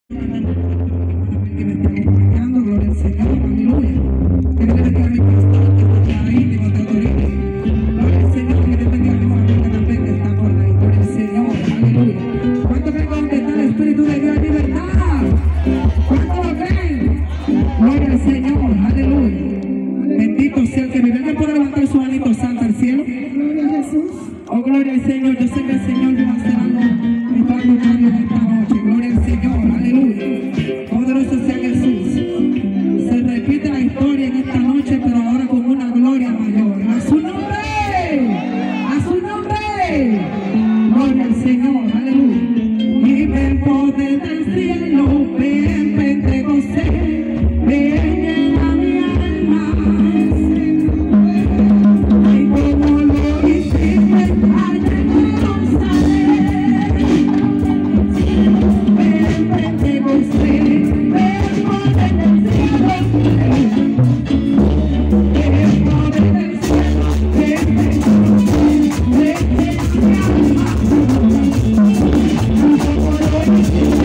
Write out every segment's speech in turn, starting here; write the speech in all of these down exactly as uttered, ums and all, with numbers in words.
Que me está acompañando, gloria al Señor, aleluya. Que Dios bendiga a mi pastor que está ahí, Timoteo Torino. Gloria al Señor, que Dios bendiga a mi familia también que está por ahí, gloria al Señor, aleluya. ¿Cuántos creen que donde está el Espíritu de Dios hay libertad? ¿Cuántos lo creen? Gloria al Señor, aleluya. Bendito sea el que vive. ¿Alguien puede levantar su manito santo al cielo? Gloria a Jesús. Oh, gloria al Señor. Yo sé que el Señor va a hacer algo extraordinario en esta noche. Gloria al Señor, aleluya. Poderoso sea Jesús. Se repite la historia en esta noche, pero ahora con una gloria mayor. ¡A su nombre! ¡A su nombre! Gloria al Señor, aleluya. Y el poder del cielo, ven, Pentecostés, ven, llena mi alma. Y como lo hiciste allá en Jerusalén, ven, Pentecostés, ven, poder del cielo, ven, poder del cielo, ven, Pentecostés, ven, llena mi alma. Como lo hiciste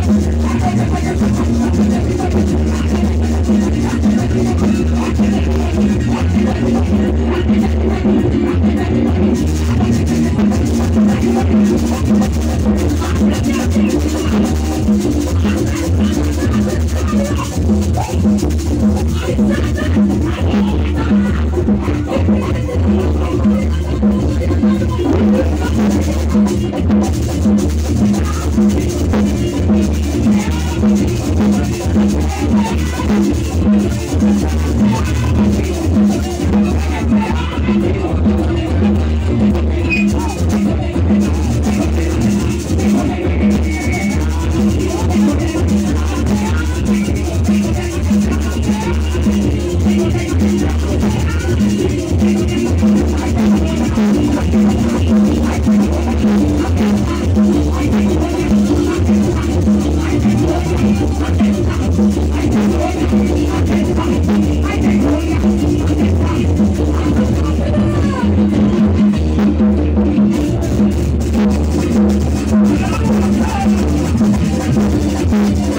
Thank you.